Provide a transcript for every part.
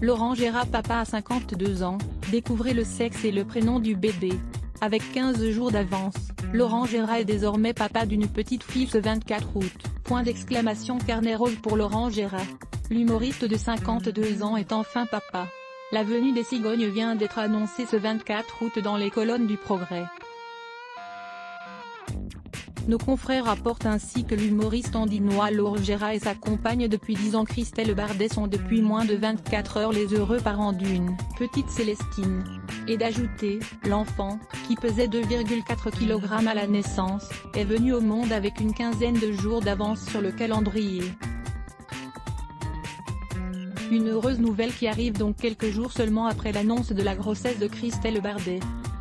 Laurent Gérard, papa à 52 ans, découvrez le sexe et le prénom du bébé. Avec 15 jours d'avance, Laurent Gérard est désormais papa d'une petite fille ce 24 août. Point d'exclamation. Carnet rose pour Laurent Gérard. L'humoriste de 52 ans est enfin papa. La venue des cigognes vient d'être annoncée ce 24 août dans les colonnes du Progrès. Nos confrères rapportent ainsi que l'humoriste andinois Laurent Gérard et sa compagne depuis 10 ans Christelle Bardet sont depuis moins de 24 heures les heureux parents d'une petite Célestine. Et d'ajouter, l'enfant, qui pesait 2,4 kg à la naissance, est venu au monde avec une quinzaine de jours d'avance sur le calendrier. Une heureuse nouvelle qui arrive donc quelques jours seulement après l'annonce de la grossesse de Christelle Bardet.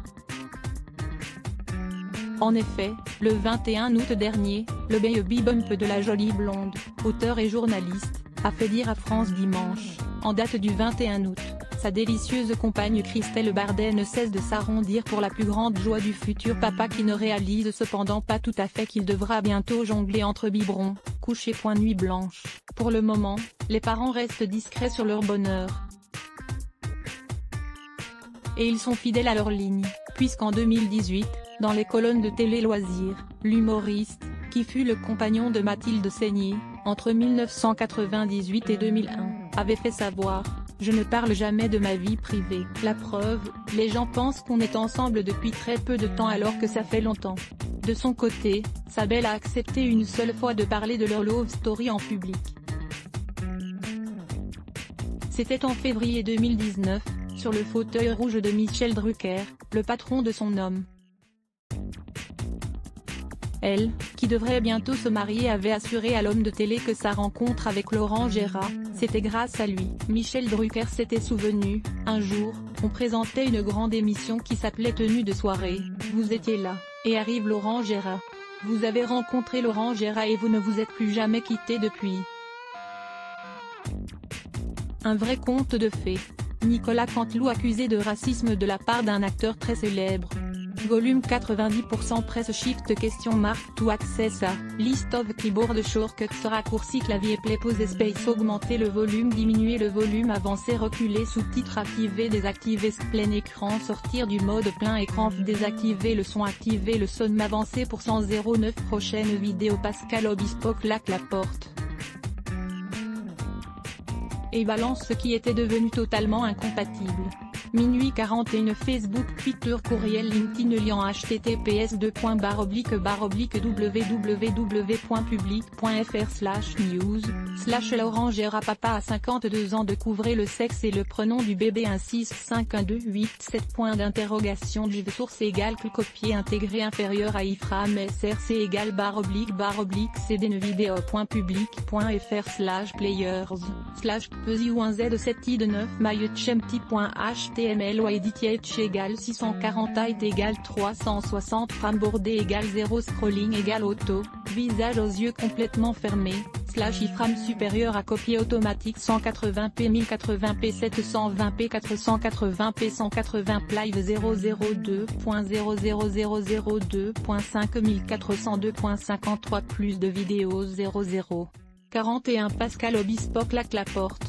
En effet, le 21 août dernier, le baby bump de la jolie blonde, auteur et journaliste, a fait dire à France Dimanche, en date du 21 août, sa délicieuse compagne Christelle Bardet ne cesse de s'arrondir pour la plus grande joie du futur papa qui ne réalise cependant pas tout à fait qu'il devra bientôt jongler entre biberon, coucher point nuit blanche. Pour le moment, les parents restent discrets sur leur bonheur. Et ils sont fidèles à leur ligne, puisqu'en 2018, dans les colonnes de Télé Loisirs, l'humoriste, qui fut le compagnon de Mathilde Seigner, entre 1998 et 2001, avait fait savoir « Je ne parle jamais de ma vie privée ». La preuve, les gens pensent qu'on est ensemble depuis très peu de temps alors que ça fait longtemps. De son côté, sa belle a accepté une seule fois de parler de leur love story en public. C'était en février 2019, sur le fauteuil rouge de Michel Drucker, le patron de son homme. Elle, qui devrait bientôt se marier, avait assuré à l'homme de télé que sa rencontre avec Laurent Gérard, c'était grâce à lui. Michel Drucker s'était souvenu, un jour, on présentait une grande émission qui s'appelait Tenue de soirée, vous étiez là, et arrive Laurent Gérard. Vous avez rencontré Laurent Gérard et vous ne vous êtes plus jamais quittés depuis. Un vrai conte de fées. Nicolas Canteloup accusé de racisme de la part d'un acteur très célèbre. Volume 90% Presse Shift question mark to access à List of keyboard shortcuts raccourci clavier play pause space augmenter le volume diminuer le volume avancer reculer sous-titres activer désactiver plein écran sortir du mode plein écran désactiver le son activer le son avancer pour 109 prochaine vidéo Pascal Obispo claque la porte. Et balance ce qui était devenu totalement incompatible. Minuit 41 Facebook Twitter courriel LinkedIn lien https://www.public.fr/news/ Laurent Gérard papa à 52 ans découvrez le sexe et le prénom du bébé 1651287 div source égale copier intégré inférieur à iframe src égale /cdnevideo.public.fr/players/pesi1z7i9 myutchempty.html ou edit égale 640 height égale 360 frame bordé égale 0 scrolling égale auto, visage aux yeux complètement fermés, iframe supérieur à copier automatique 180p 1080p 720p 480p 180 live 002.00002.5402.53 plus de vidéos 00. 41 Pascal Obispo claque la porte.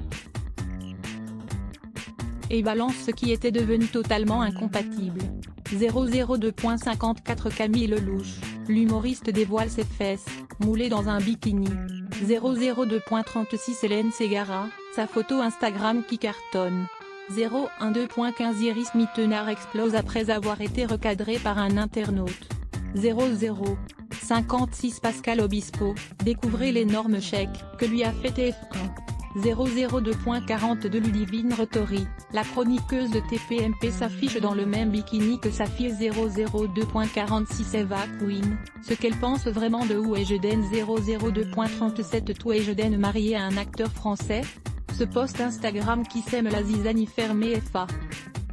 Et balance ce qui était devenu totalement incompatible. 002.54 Camille Lelouch, l'humoriste dévoile ses fesses, moulées dans un bikini. 002.36 Hélène Ségara, sa photo Instagram qui cartonne. 012.15 Iris Mittenard explose après avoir été recadré par un internaute. 00.56 Pascal Obispo, découvrez l'énorme chèque que lui a fait TF1. 002.42 Ludivine Rettori, la chroniqueuse de TPMP s'affiche dans le même bikini que sa fille. 002.46 Eva Queen, ce qu'elle pense vraiment de Où est Jeden. 002.37 Tout est Jeden marié à un acteur français. Ce post Instagram qui sème la zizanie fermée FA.